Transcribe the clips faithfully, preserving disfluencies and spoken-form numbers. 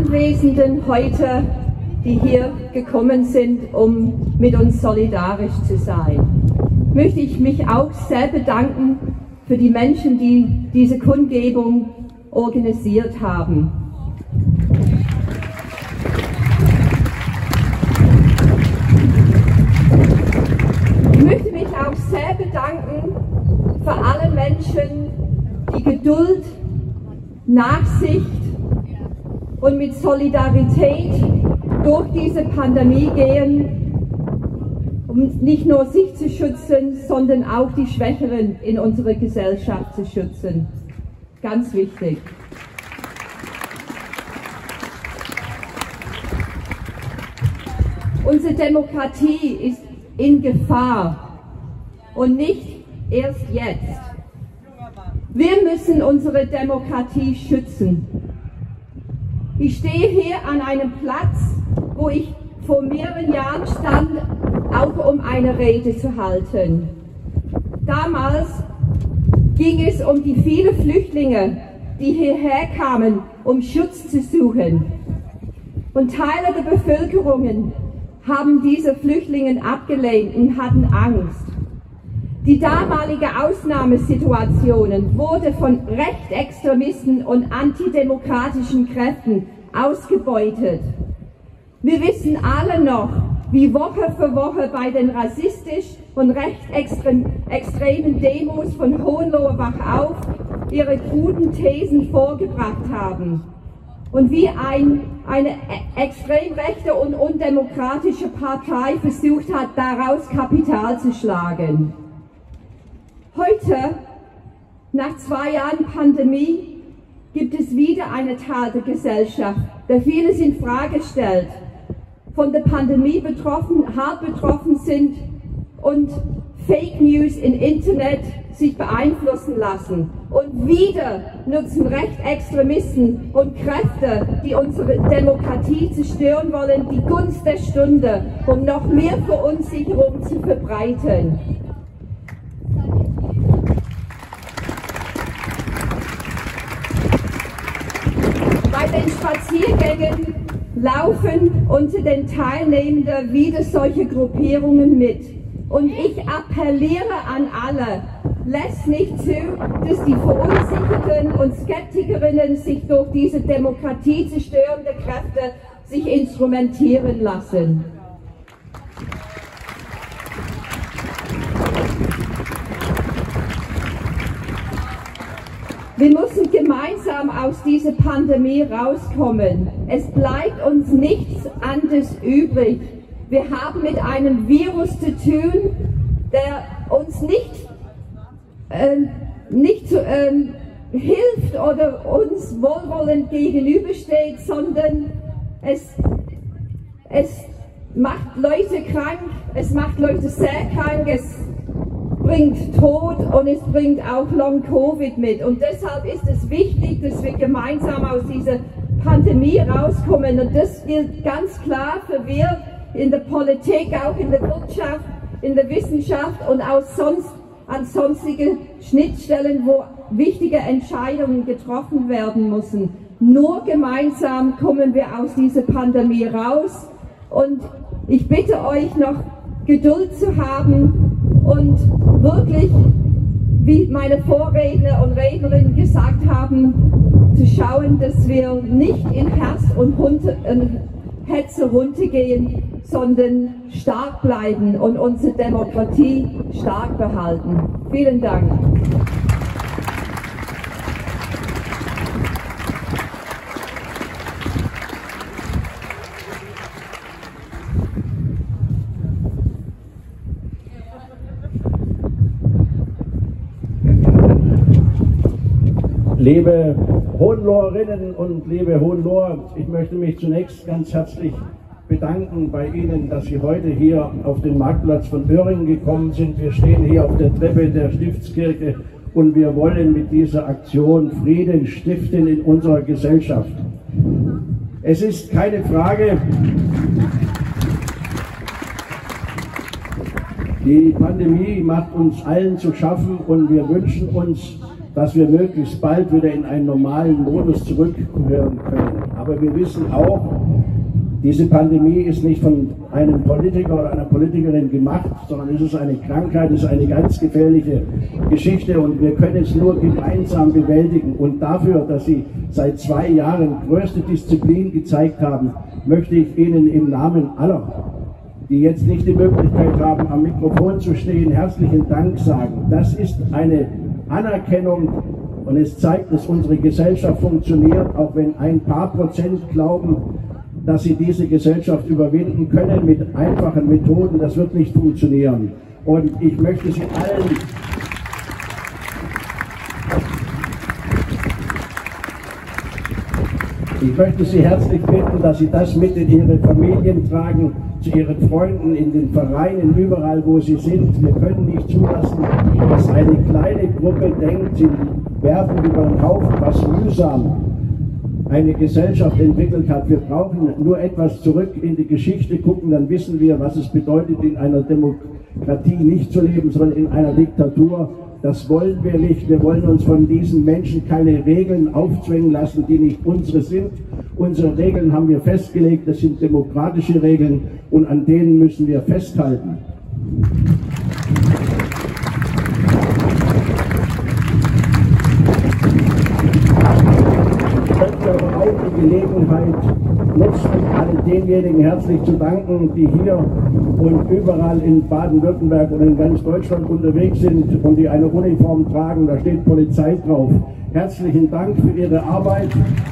Anwesenden heute, die hier gekommen sind, um mit uns solidarisch zu sein. Möchte ich mich auch sehr bedanken für die Menschen, die diese Kundgebung organisiert haben. Ich möchte mich auch sehr bedanken für alle Menschen, die Geduld, Nachsicht und mit Solidarität durch diese Pandemie gehen, um nicht nur sich zu schützen, sondern auch die Schwächeren in unserer Gesellschaft zu schützen. Ganz wichtig. Unsere Demokratie ist in Gefahr und nicht erst jetzt. Wir müssen unsere Demokratie schützen. Ich stehe hier an einem Platz, wo ich vor mehreren Jahren stand, auch um eine Rede zu halten. Damals ging es um die vielen Flüchtlinge, die hierher kamen, um Schutz zu suchen. Und Teile der Bevölkerung haben diese Flüchtlinge abgelehnt und hatten Angst. Die damalige Ausnahmesituation wurde von Rechtsextremisten und antidemokratischen Kräften ausgebeutet. Wir wissen alle noch, wie Woche für Woche bei den rassistisch und rechtsextremen Demos von Hohenlohe Wachauf ihre kruden Thesen vorgebracht haben und wie ein, eine extrem rechte und undemokratische Partei versucht hat, daraus Kapital zu schlagen. Heute, nach zwei Jahren Pandemie, gibt es wieder einen Teil der Gesellschaft, der vieles in Frage stellt, von der Pandemie betroffen, hart betroffen sind und Fake News im Internet sich beeinflussen lassen. Und wieder nutzen Rechtsextremisten und Kräfte, die unsere Demokratie zerstören wollen, die Gunst der Stunde, um noch mehr Verunsicherung zu verbreiten. Bei den Spaziergängen laufen unter den Teilnehmenden wieder solche Gruppierungen mit. Und ich appelliere an alle, lasst nicht zu, dass die Verunsicherten und Skeptikerinnen sich durch diese demokratiezerstörende Kräfte sich instrumentieren lassen. Wir müssen gemeinsam aus dieser Pandemie rauskommen. Es bleibt uns nichts anderes übrig. Wir haben mit einem Virus zu tun, der uns nicht, äh, nicht äh, hilft oder uns wohlwollend gegenübersteht, sondern es, es macht Leute krank, es macht Leute sehr krank, es bringt Tod und es bringt auch Long-Covid mit. Und deshalb ist es wichtig, dass wir gemeinsam aus dieser Pandemie rauskommen. Und das gilt ganz klar für wir in der Politik, auch in der Wirtschaft, in der Wissenschaft und auch sonst an sonstige Schnittstellen, wo wichtige Entscheidungen getroffen werden müssen. Nur gemeinsam kommen wir aus dieser Pandemie raus. Und ich bitte euch noch Geduld zu haben und wirklich, wie meine Vorredner und Rednerinnen gesagt haben, zu schauen, dass wir nicht in Herz und Hetze runtergehen, sondern stark bleiben und unsere Demokratie stark behalten. Vielen Dank. Liebe Hohenloherinnen und liebe Hohenloher, ich möchte mich zunächst ganz herzlich bedanken bei Ihnen, dass Sie heute hier auf den Marktplatz von Öhringen gekommen sind. Wir stehen hier auf der Treppe der Stiftskirche und wir wollen mit dieser Aktion Frieden stiften in unserer Gesellschaft. Es ist keine Frage, die Pandemie macht uns allen zu schaffen und wir wünschen uns, dass wir möglichst bald wieder in einen normalen Modus zurückkehren können. Aber wir wissen auch, diese Pandemie ist nicht von einem Politiker oder einer Politikerin gemacht, sondern es ist eine Krankheit, es ist eine ganz gefährliche Geschichte und wir können es nur gemeinsam bewältigen. Und dafür, dass Sie seit zwei Jahren größte Disziplin gezeigt haben, möchte ich Ihnen im Namen aller, die jetzt nicht die Möglichkeit haben, am Mikrofon zu stehen, herzlichen Dank sagen. Das ist eine Anerkennung und es zeigt, dass unsere Gesellschaft funktioniert, auch wenn ein paar Prozent glauben, dass sie diese Gesellschaft überwinden können mit einfachen Methoden. Das wird nicht funktionieren. Und ich möchte Sie allen Ich möchte Sie herzlich bitten, dass Sie das mit in Ihre Familien tragen, zu Ihren Freunden, in den Vereinen, überall wo Sie sind. Wir können nicht zulassen, dass eine kleine Gruppe denkt, sie werfen über den Haufen, was mühsam eine Gesellschaft entwickelt hat. Wir brauchen nur etwas zurück in die Geschichte gucken, dann wissen wir, was es bedeutet, in einer Demokratie nicht zu leben, sondern in einer Diktatur. Das wollen wir nicht. Wir wollen uns von diesen Menschen keine Regeln aufzwingen lassen, die nicht unsere sind. Unsere Regeln haben wir festgelegt, das sind demokratische Regeln und an denen müssen wir festhalten. Ich möchte aber auch die Gelegenheit nutzen, allen denjenigen herzlich zu danken, die hier und überall in Baden-Württemberg und in ganz Deutschland unterwegs sind und die eine Uniform tragen, da steht Polizei drauf. Herzlichen Dank für Ihre Arbeit.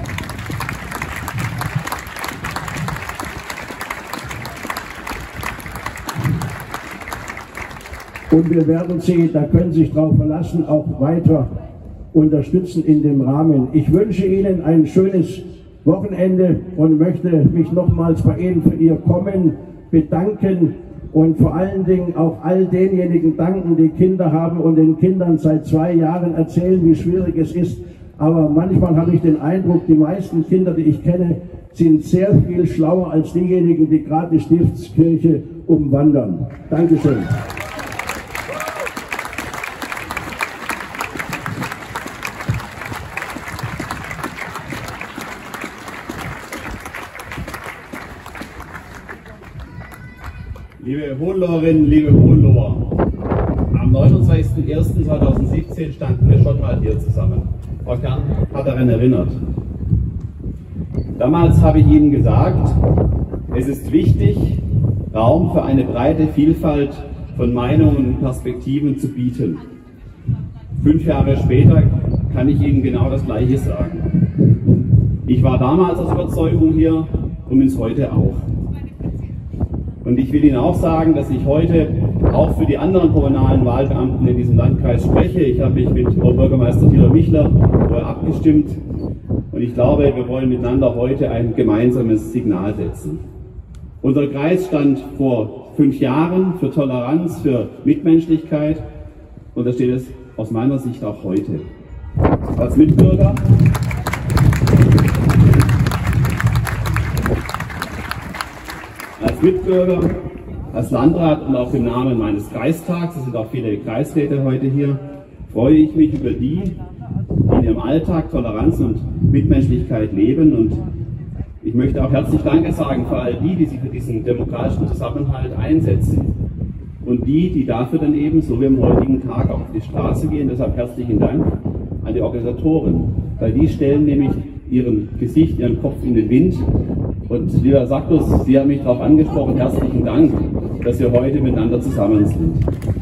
Und wir werden Sie, da können Sie sich darauf verlassen, auch weiter unterstützen in dem Rahmen. Ich wünsche Ihnen ein schönes Wochenende und möchte mich nochmals bei Ihnen für Ihr Kommen bedanken und vor allen Dingen auch all denjenigen danken, die Kinder haben und den Kindern seit zwei Jahren erzählen, wie schwierig es ist. Aber manchmal habe ich den Eindruck, die meisten Kinder, die ich kenne, sind sehr viel schlauer als diejenigen, die gerade die Stiftskirche umwandern. Dankeschön. Liebe Hohenloherinnen, liebe Hohenloher, am neunundzwanzigsten ersten zweitausendsiebzehn standen wir schon mal hier zusammen. Frau Kern hat daran erinnert. Damals habe ich Ihnen gesagt, es ist wichtig, Raum für eine breite Vielfalt von Meinungen und Perspektiven zu bieten. Fünf Jahre später kann ich Ihnen genau das Gleiche sagen. Ich war damals aus Überzeugung hier und bin es heute auch. Und ich will Ihnen auch sagen, dass ich heute auch für die anderen kommunalen Wahlbeamten in diesem Landkreis spreche. Ich habe mich mit Frau Bürgermeister Thilo Michler vorher abgestimmt und ich glaube, wir wollen miteinander heute ein gemeinsames Signal setzen. Unser Kreis stand vor fünf Jahren für Toleranz, für Mitmenschlichkeit und da steht es aus meiner Sicht auch heute. Als Mitbürger Als Mitbürger, als Landrat und auch im Namen meines Kreistags, es sind auch viele Kreisräte heute hier, freue ich mich über die, die in ihrem Alltag Toleranz und Mitmenschlichkeit leben. Und ich möchte auch herzlich Danke sagen für all die, die sich für diesen demokratischen Zusammenhalt einsetzen. Und die, die dafür dann eben, so wie am heutigen Tag, auch auf die Straße gehen. Deshalb herzlichen Dank an die Organisatoren, weil die stellen nämlich ihren Gesicht, ihren Kopf in den Wind. Und lieber Sacklos, Sie haben mich darauf angesprochen, herzlichen Dank, dass wir heute miteinander zusammen sind.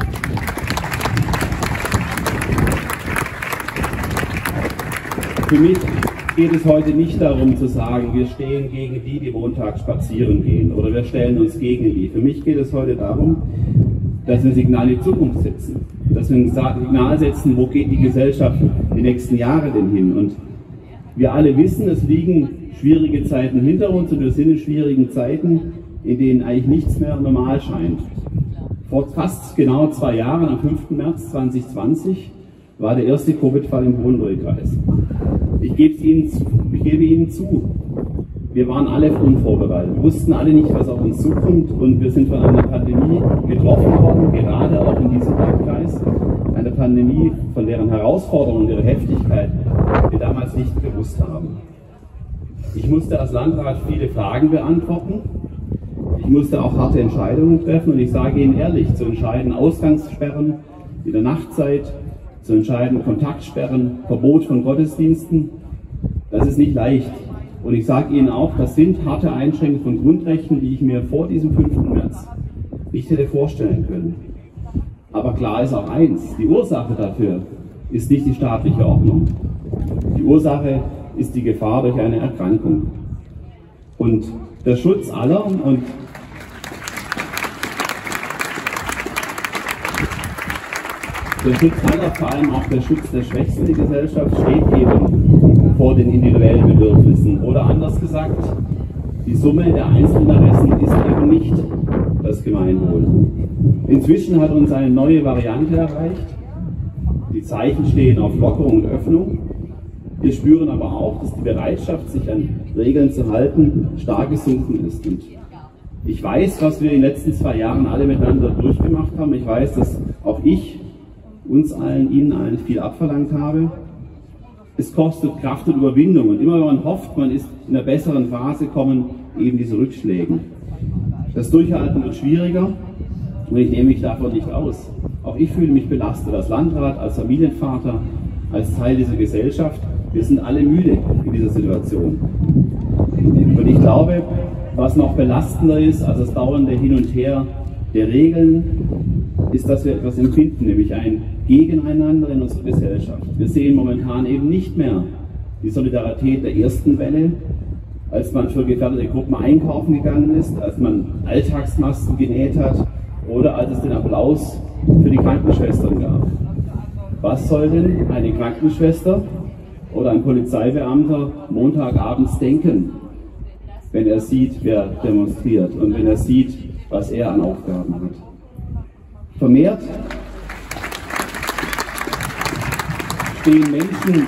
Für mich geht es heute nicht darum zu sagen, wir stehen gegen die, die montags spazieren gehen oder wir stellen uns gegen die. Für mich geht es heute darum, dass wir ein Signal in die Zukunft setzen. Dass wir ein Signal setzen, wo geht die Gesellschaft die nächsten Jahre denn hin. Und wir alle wissen, es liegen schwierige Zeiten hinter uns und wir sind in schwierigen Zeiten, in denen eigentlich nichts mehr normal scheint. Vor fast genau zwei Jahren, am fünften März zweitausendzwanzig, war der erste Covid-Fall im Hohenlohe-Kreis. Ich gebe Ihnen, ich gebe Ihnen zu, wir waren alle unvorbereitet. Wir wussten alle nicht, was auf uns zukommt und wir sind von einer Pandemie getroffen worden, gerade auch in diesem Landkreis. Eine Pandemie, von deren Herausforderungen und ihrer Heftigkeit wir damals nicht gewusst haben. Ich musste als Landrat viele Fragen beantworten. Ich musste auch harte Entscheidungen treffen und ich sage Ihnen ehrlich, zu entscheiden Ausgangssperren in der Nachtzeit, zu entscheiden Kontaktsperren, Verbot von Gottesdiensten, das ist nicht leicht. Und ich sage Ihnen auch, das sind harte Einschränkungen von Grundrechten, die ich mir vor diesem fünften März nicht hätte vorstellen können. Aber klar ist auch eins, die Ursache dafür ist nicht die staatliche Ordnung. Die Ursache ist die Gefahr durch eine Erkrankung. Und der Schutz aller und der Schutz aller, vor allem auch der Schutz der Schwächsten der Gesellschaft, steht eben vor den individuellen Bedürfnissen. Oder anders gesagt, die Summe der Einzelinteressen ist eben nicht das Gemeinwohl. Inzwischen hat uns eine neue Variante erreicht. Die Zeichen stehen auf Lockerung und Öffnung. Wir spüren aber auch, dass die Bereitschaft, sich an Regeln zu halten, stark gesunken ist. Und ich weiß, was wir in den letzten zwei Jahren alle miteinander durchgemacht haben. Ich weiß, dass auch ich uns allen, Ihnen allen viel abverlangt habe. Es kostet Kraft und Überwindung. Und immer wenn man hofft, man ist in einer besseren Phase, kommen eben diese Rückschläge. Das Durchhalten wird schwieriger und ich nehme mich davon nicht aus. Auch ich fühle mich belastet als Landrat, als Familienvater, als Teil dieser Gesellschaft. Wir sind alle müde in dieser Situation. Und ich glaube, was noch belastender ist als das dauernde Hin und Her der Regeln, ist, dass wir etwas empfinden, nämlich ein Gegeneinander in unserer Gesellschaft. Wir sehen momentan eben nicht mehr die Solidarität der ersten Welle, als man für gefährdete Gruppen einkaufen gegangen ist, als man Alltagsmasken genäht hat oder als es den Applaus für die Krankenschwestern gab. Was soll denn eine Krankenschwester oder ein Polizeibeamter Montagabends denken, wenn er sieht, wer demonstriert und wenn er sieht, was er an Aufgaben hat? Vermehrt stehen Menschen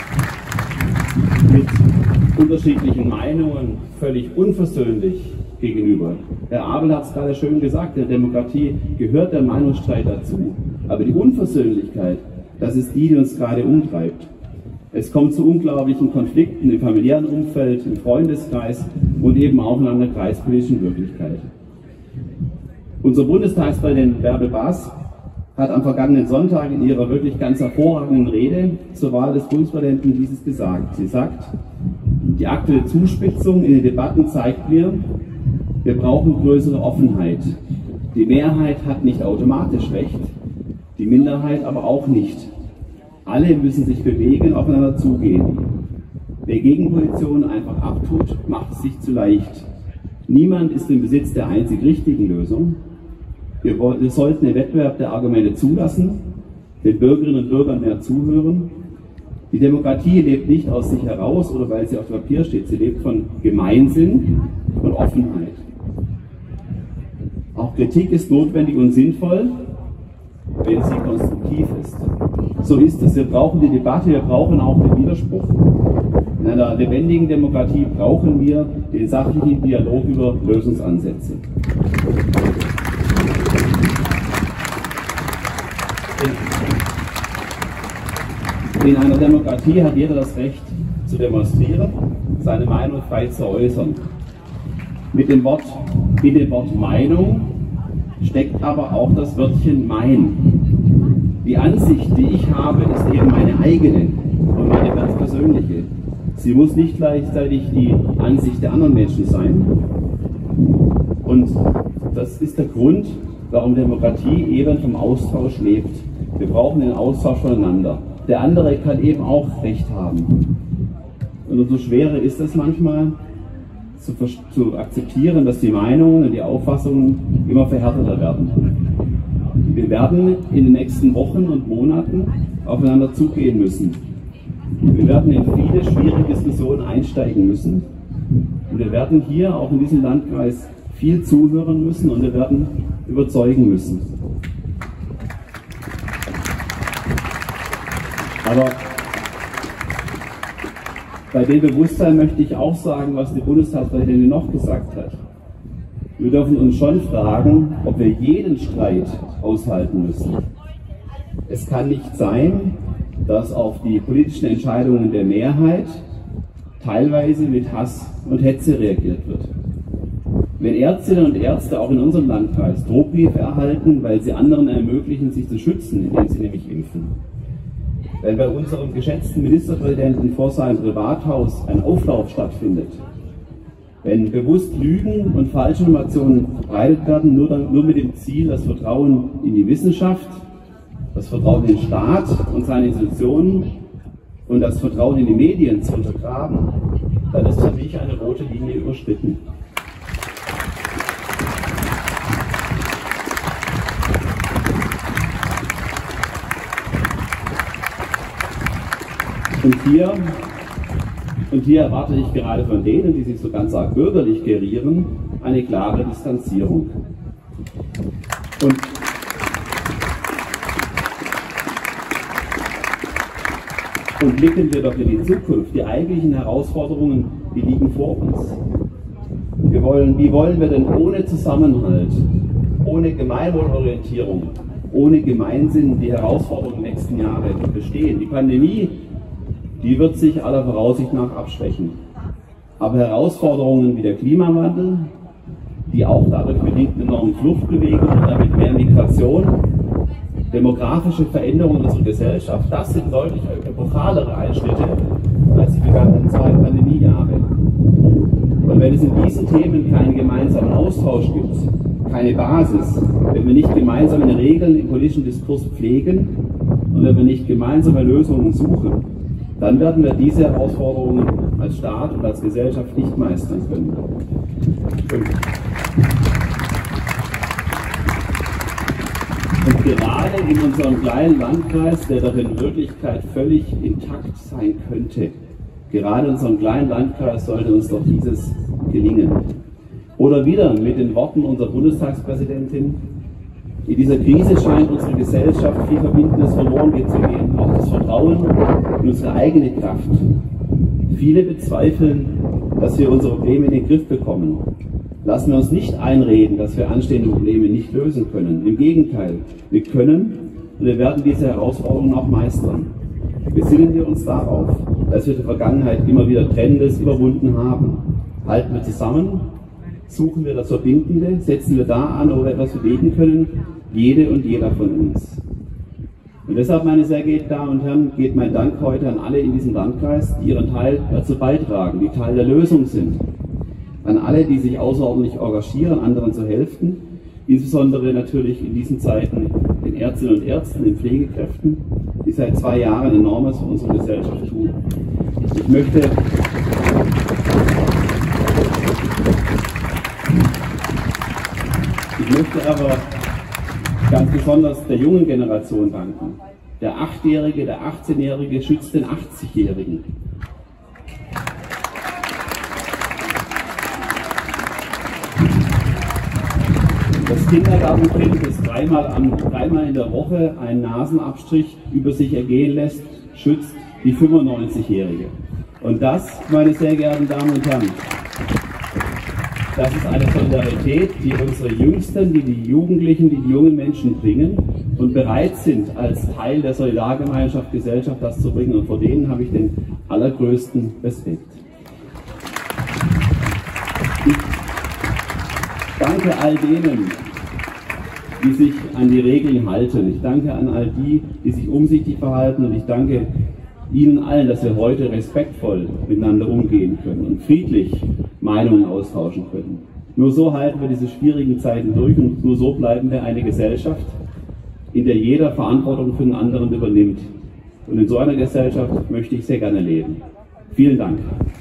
mit unterschiedlichen Meinungen völlig unversöhnlich gegenüber. Herr Abel hat es gerade schön gesagt, der Demokratie gehört der Meinungsstreit dazu. Aber die Unversöhnlichkeit, das ist die, die uns gerade umtreibt. Es kommt zu unglaublichen Konflikten im familiären Umfeld, im Freundeskreis und eben auch in einer kreispolitischen Wirklichkeit. Unser Bundestagspräsident Bärbel Baas hat am vergangenen Sonntag in ihrer wirklich ganz hervorragenden Rede zur Wahl des Bundespräsidenten dieses gesagt. Sie sagt, die aktuelle Zuspitzung in den Debatten zeigt mir, wir brauchen größere Offenheit. Die Mehrheit hat nicht automatisch recht, die Minderheit aber auch nicht. Alle müssen sich bewegen, aufeinander zugehen. Wer Gegenpositionen einfach abtut, macht es sich zu leicht. Niemand ist im Besitz der einzig richtigen Lösung. Wir, wir sollten den Wettbewerb der Argumente zulassen, den Bürgerinnen und Bürgern mehr zuhören. Die Demokratie lebt nicht aus sich heraus oder weil sie auf dem Papier steht, sie lebt von Gemeinsinn und Offenheit. Auch Kritik ist notwendig und sinnvoll, wenn sie konstruktiv ist. So ist es. Wir brauchen die Debatte, wir brauchen auch den Widerspruch. In einer lebendigen Demokratie brauchen wir den sachlichen Dialog über Lösungsansätze. In einer Demokratie hat jeder das Recht zu demonstrieren, seine Meinung frei zu äußern. Mit dem Wort, in dem Wort Meinung steckt aber auch das Wörtchen mein. Die Ansicht, die ich habe, ist eben meine eigene und meine ganz persönliche. Sie muss nicht gleichzeitig die Ansicht der anderen Menschen sein. Und das ist der Grund, warum Demokratie eben vom Austausch lebt. Wir brauchen den Austausch voneinander. Der andere kann eben auch Recht haben. Und umso schwerer ist es manchmal, zu, zu akzeptieren, dass die Meinungen und die Auffassungen immer verhärteter werden. Wir werden in den nächsten Wochen und Monaten aufeinander zugehen müssen. Wir werden in viele schwierige Diskussionen einsteigen müssen. Und wir werden hier auch in diesem Landkreis viel zuhören müssen und wir werden überzeugen müssen. Aber bei dem Bewusstsein möchte ich auch sagen, was die Bundestagspräsidentin noch gesagt hat. Wir dürfen uns schon fragen, ob wir jeden Streit aushalten müssen. Es kann nicht sein, dass auf die politischen Entscheidungen der Mehrheit teilweise mit Hass und Hetze reagiert wird. Wenn Ärztinnen und Ärzte auch in unserem Landkreis Drohbriefe erhalten, weil sie anderen ermöglichen, sich zu schützen, indem sie nämlich impfen. Wenn bei unserem geschätzten Ministerpräsidenten vor seinem Privathaus ein Auflauf stattfindet, wenn bewusst Lügen und Falschinformationen verbreitet werden, nur, dann, nur mit dem Ziel, das Vertrauen in die Wissenschaft, das Vertrauen in den Staat und seine Institutionen und das Vertrauen in die Medien zu untergraben, dann ist für mich eine rote Linie überschritten. Und hier, und hier erwarte ich gerade von denen, die sich so ganz arg bürgerlich gerieren, eine klare Distanzierung. Und Und blicken wir doch in die Zukunft. Die eigentlichen Herausforderungen, die liegen vor uns. Wir wollen, wie wollen wir denn ohne Zusammenhalt, ohne Gemeinwohlorientierung, ohne Gemeinsinn die Herausforderungen der nächsten Jahre bestehen? Die Pandemie, die wird sich aller Voraussicht nach abschwächen. Aber Herausforderungen wie der Klimawandel, die auch dadurch bedingt enormen Fluchtbewegungen und damit mehr Migration, demografische Veränderungen unserer Gesellschaft, das sind deutlich epochalere Einschnitte als die vergangenen zwei Pandemiejahre. Und wenn es in diesen Themen keinen gemeinsamen Austausch gibt, keine Basis, wenn wir nicht gemeinsame Regeln im politischen Diskurs pflegen und wenn wir nicht gemeinsame Lösungen suchen, dann werden wir diese Herausforderungen als Staat und als Gesellschaft nicht meistern können. Und gerade in unserem kleinen Landkreis, der doch in Wirklichkeit völlig intakt sein könnte, gerade in unserem kleinen Landkreis sollte uns doch dieses gelingen. Oder wieder mit den Worten unserer Bundestagspräsidentin: In dieser Krise scheint unsere Gesellschaft viel Verbindendes verloren zu gehen, auch das Vertrauen in unsere eigene Kraft. Viele bezweifeln, dass wir unsere Probleme in den Griff bekommen. Lassen wir uns nicht einreden, dass wir anstehende Probleme nicht lösen können. Im Gegenteil, wir können und wir werden diese Herausforderungen auch meistern. Besinnen wir uns darauf, dass wir in der Vergangenheit immer wieder Trennendes überwunden haben. Halten wir zusammen, suchen wir das Verbindende, setzen wir da an, wo wir etwas bewegen können, jede und jeder von uns. Und deshalb, meine sehr geehrten Damen und Herren, geht mein Dank heute an alle in diesem Landkreis, die ihren Teil dazu beitragen, die Teil der Lösung sind. An alle, die sich außerordentlich engagieren, anderen zu helfen, insbesondere natürlich in diesen Zeiten den Ärztinnen und Ärzten, den Pflegekräften, die seit zwei Jahren Enormes für unsere Gesellschaft tun. Ich möchte Ich möchte aber ganz besonders der jungen Generation danken. Der Achtjährige, der achtzehnjährige schützt den achtzigjährigen. Das Kindergartenkind, das dreimal, am, dreimal in der Woche einen Nasenabstrich über sich ergehen lässt, schützt die fünfundneunzigjährige. Und das, meine sehr geehrten Damen und Herren, das ist eine Solidarität, die unsere Jüngsten, die die Jugendlichen, die die jungen Menschen bringen und bereit sind, als Teil der Solidargemeinschaft, Gesellschaft das zu bringen. Und vor denen habe ich den allergrößten Respekt. Ich danke all denen, die sich an die Regeln halten. Ich danke an all die, die sich umsichtig verhalten, und ich danke Ihnen allen, dass wir heute respektvoll miteinander umgehen können und friedlich Meinungen austauschen können. Nur so halten wir diese schwierigen Zeiten durch und nur so bleiben wir eine Gesellschaft, in der jeder Verantwortung für den anderen übernimmt. Und in so einer Gesellschaft möchte ich sehr gerne leben. Vielen Dank.